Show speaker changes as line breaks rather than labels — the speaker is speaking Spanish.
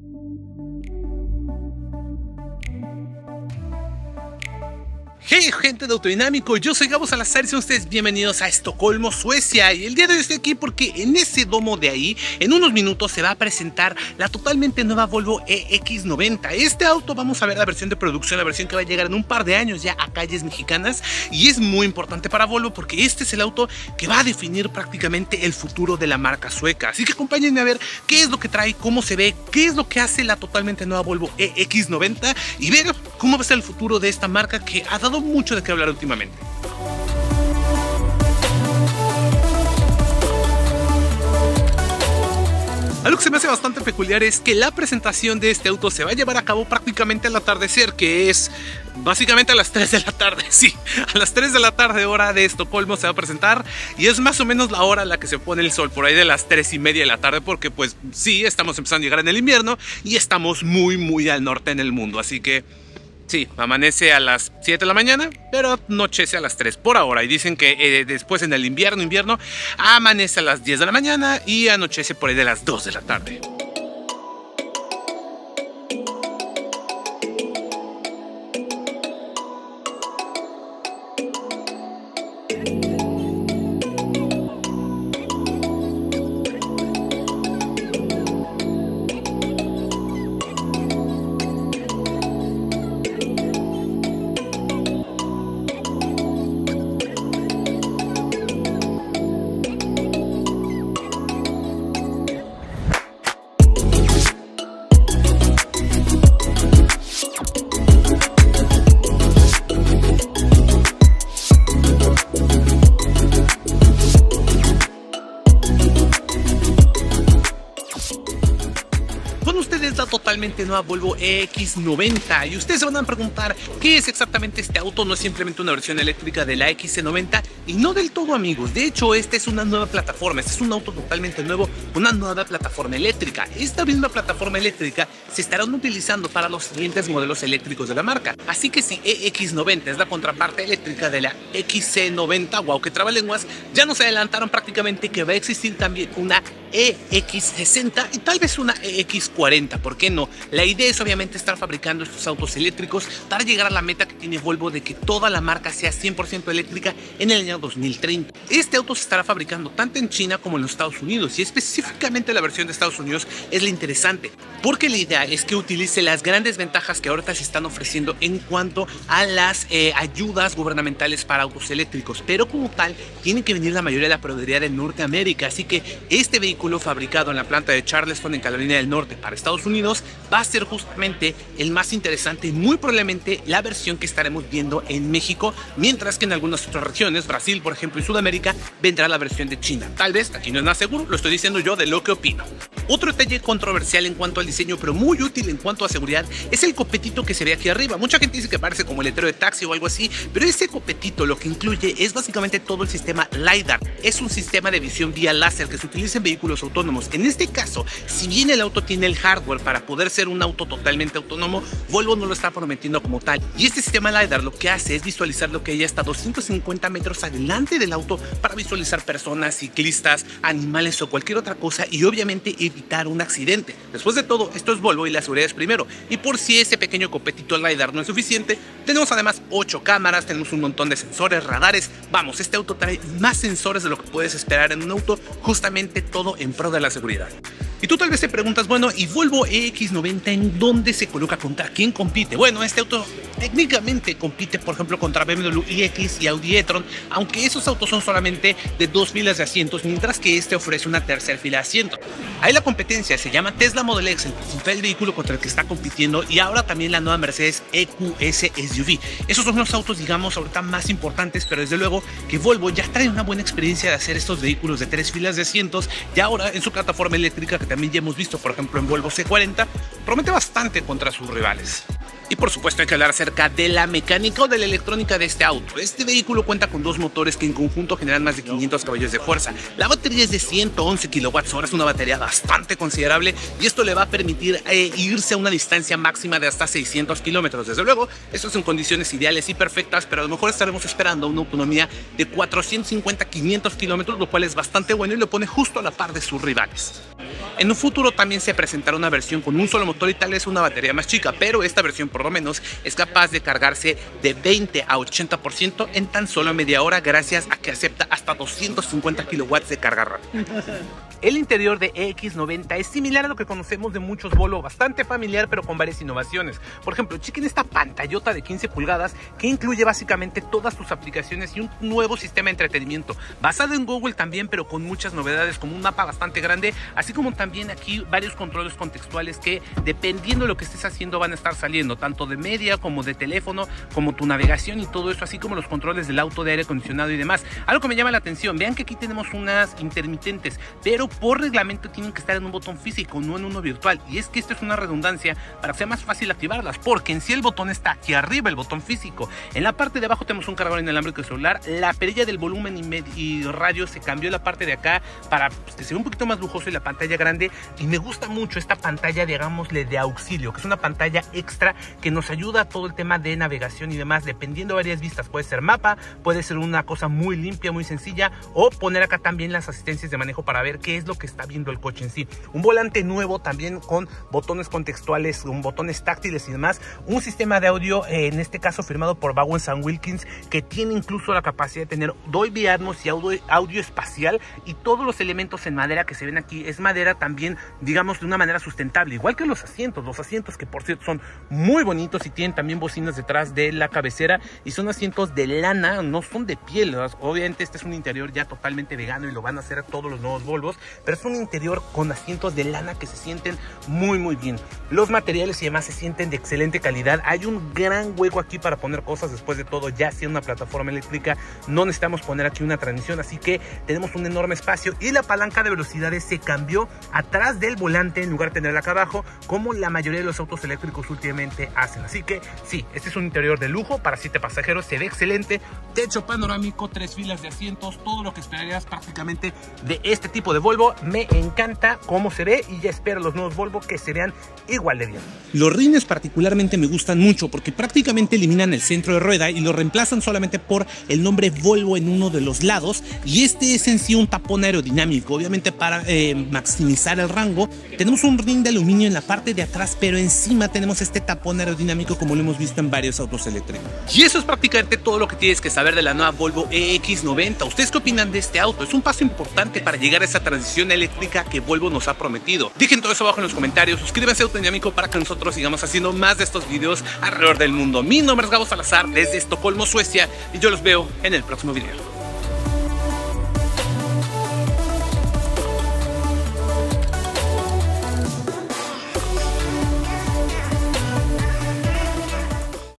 Hey gente de Autodinámico, yo soy Gabo Salazar y sean ustedes bienvenidos a Estocolmo, Suecia. Y el día de hoy estoy aquí porque en ese domo de ahí, en unos minutos se va a presentar la totalmente nueva Volvo EX90. Este auto vamos a ver la versión de producción, la versión que va a llegar en un par de años ya a calles mexicanas. Y es muy importante para Volvo porque este es el auto que va a definir prácticamente el futuro de la marca sueca. Así que acompáñenme a ver qué es lo que trae, cómo se ve, qué es lo que hace la totalmente nueva Volvo EX90 y ver cómo va a ser el futuro de esta marca que ha dado mucho de qué hablar últimamente. Algo que se me hace bastante peculiar es que la presentación de este auto se va a llevar a cabo prácticamente al atardecer, que es básicamente a las 3 de la tarde. Sí, a las 3 de la tarde hora de Estocolmo se va a presentar y es más o menos la hora a la que se pone el sol, por ahí de las 3:30 de la tarde, porque pues sí, estamos empezando a llegar en el invierno y estamos muy al norte en el mundo, así que sí, amanece a las 7 de la mañana, pero anochece a las 3 por ahora. Y dicen que después en el invierno, amanece a las 10 de la mañana y anochece por ahí de las 2 de la tarde. La totalmente nueva Volvo EX90 y ustedes se van a preguntar qué es exactamente este auto. No es simplemente una versión eléctrica de la XC90 y no del todo, amigos. De hecho, esta es una nueva plataforma, este es un auto totalmente nuevo, una nueva plataforma eléctrica. Esta misma plataforma eléctrica se estarán utilizando para los siguientes modelos eléctricos de la marca. Así que si EX90 es la contraparte eléctrica de la XC90, wow, que trabalenguas, ya nos adelantaron prácticamente que va a existir también una EX60 y tal vez una EX40, ¿por qué no? La idea es obviamente estar fabricando estos autos eléctricos para llegar a la meta que tiene Volvo de que toda la marca sea 100% eléctrica en el año 2030. Este auto se estará fabricando tanto en China como en los Estados Unidos y específicamente la versión de Estados Unidos es la interesante porque la idea es que utilice las grandes ventajas que ahorita se están ofreciendo en cuanto a las ayudas gubernamentales para autos eléctricos, pero como tal tiene que venir la mayoría de la proveeduría de Norteamérica, así que este vehículo fabricado en la planta de Charleston en Carolina del Norte para Estados Unidos va a ser justamente el más interesante y muy probablemente la versión que estaremos viendo en México, mientras que en algunas otras regiones, Brasil por ejemplo y Sudamérica, vendrá la versión de China. Tal vez, aquí no es nada seguro, lo estoy diciendo yo de lo que opino. Otro detalle controversial en cuanto al diseño, pero muy útil en cuanto a seguridad, es el copetito que se ve aquí arriba. Mucha gente dice que parece como el letrero de taxi o algo así, pero ese copetito lo que incluye es básicamente todo el sistema LiDAR. Es un sistema de visión vía láser que se utiliza en vehículos autónomos. En este caso, si bien el auto tiene el hardware para poder ser un auto totalmente autónomo, Volvo no lo está prometiendo como tal. Y este sistema LiDAR lo que hace es visualizar lo que hay hasta 250 metros adelante del auto para visualizar personas, ciclistas, animales o cualquier otra cosa y obviamente evitar un accidente. Después de todo, esto es Volvo y la seguridad es primero. Y por si ese pequeño copetito LiDAR no es suficiente, tenemos además 8 cámaras, tenemos un montón de sensores, radares. Vamos, este auto trae más sensores de lo que puedes esperar en un auto, justamente todo en pro de la seguridad. Y tú tal vez te preguntas, bueno, ¿y Volvo EX90 en dónde se coloca? ¿Contra quién compite? Bueno, este auto técnicamente compite, por ejemplo, contra BMW iX y Audi e-tron, aunque esos autos son solamente de 2 filas de asientos, mientras que este ofrece una tercera fila de asientos. Ahí la competencia se llama Tesla Model X, el principal vehículo contra el que está compitiendo, y ahora también la nueva Mercedes EQS SUV. Esos son los autos, digamos, ahorita más importantes, pero desde luego que Volvo ya trae una buena experiencia de hacer estos vehículos de 3 filas de asientos, y ahora en su plataforma eléctrica, que también ya hemos visto, por ejemplo, en Volvo C40, promete bastante contra sus rivales. Y por supuesto hay que hablar acerca de la mecánica o de la electrónica de este auto. Este vehículo cuenta con dos motores que en conjunto generan más de 500 caballos de fuerza. La batería es de 111 kWh, una batería bastante considerable y esto le va a permitir irse a una distancia máxima de hasta 600 kilómetros. Desde luego, esto es en condiciones ideales y perfectas, pero a lo mejor estaremos esperando una autonomía de 450-500 kilómetros, lo cual es bastante bueno y lo pone justo a la par de sus rivales. En un futuro también se presentará una versión con un solo motor y tal vez una batería más chica, pero esta versión por lo menos es capaz de cargarse de 20 a 80% en tan solo media hora gracias a que acepta hasta 250 kilowatts de carga rápida. El interior de EX90 es similar a lo que conocemos de muchos Volvo, bastante familiar pero con varias innovaciones. Por ejemplo, chequen esta pantallota de 15 pulgadas que incluye básicamente todas tus aplicaciones y un nuevo sistema de entretenimiento basado en Google también, pero con muchas novedades como un mapa bastante grande, así como también aquí varios controles contextuales que dependiendo de lo que estés haciendo van a estar saliendo, tanto de media como de teléfono, como tu navegación y todo eso, así como los controles del auto, de aire acondicionado y demás. Algo que me llama la atención, vean que aquí tenemos unas intermitentes, pero por reglamento tienen que estar en un botón físico, no en uno virtual, y es que esto es una redundancia para que sea más fácil activarlas, porque en sí el botón está aquí arriba, el botón físico. En la parte de abajo tenemos un cargador inalámbrico celular, la perilla del volumen y radio se cambió la parte de acá para que se vea un poquito más lujoso y la pantalla grande, y me gusta mucho esta pantalla, digámosle, de auxilio, que es una pantalla extra que nos ayuda a todo el tema de navegación y demás, dependiendo de varias vistas. Puede ser mapa, puede ser una cosa muy limpia, muy sencilla, o poner acá también las asistencias de manejo para ver qué es lo que está viendo el coche en sí. Un volante nuevo también con botones contextuales, con botones táctiles y demás. Un sistema de audio, en este caso firmado por Bowens & Wilkins, que tiene incluso la capacidad de tener Dolby Atmos y audio espacial, y todos los elementos en madera que se ven aquí es madera también, digamos, de una manera sustentable, igual que los asientos que por cierto son muy bonitos y tienen también bocinas detrás de la cabecera y son asientos de lana, no son de piel. Obviamente este es un interior ya totalmente vegano y lo van a hacer a todos los nuevos Volvos, pero es un interior con asientos de lana que se sienten muy bien. Los materiales y demás se sienten de excelente calidad. Hay un gran hueco aquí para poner cosas. Después de todo, ya siendo una plataforma eléctrica, no necesitamos poner aquí una transmisión, así que tenemos un enorme espacio, y la palanca de velocidades se cambió atrás del volante en lugar de tenerla acá abajo, como la mayoría de los autos eléctricos últimamente hacen. Así que sí, este es un interior de lujo para 7 pasajeros, se ve excelente, techo panorámico, 3 filas de asientos, todo lo que esperarías prácticamente de este tipo de Volvo. Me encanta cómo se ve y ya espero los nuevos Volvo que se vean igual de bien. Los rines particularmente me gustan mucho porque prácticamente eliminan el centro de rueda y lo reemplazan solamente por el nombre Volvo en uno de los lados, y este es en sí un tapón aerodinámico, obviamente para maximizar el rango. Tenemos un rin de aluminio en la parte de atrás, pero encima tenemos este tapón aerodinámico como lo hemos visto en varios autos eléctricos. Y eso es prácticamente todo lo que tienes que saber de la nueva Volvo EX90. ¿Ustedes qué opinan de este auto? Es un paso importante para llegar a esa transición eléctrica que Volvo nos ha prometido. Dejen todo eso abajo en los comentarios, suscríbanse a Autodinámico para que nosotros sigamos haciendo más de estos videos alrededor del mundo. Mi nombre es Gabo Salazar desde Estocolmo, Suecia, y yo los veo en el próximo video.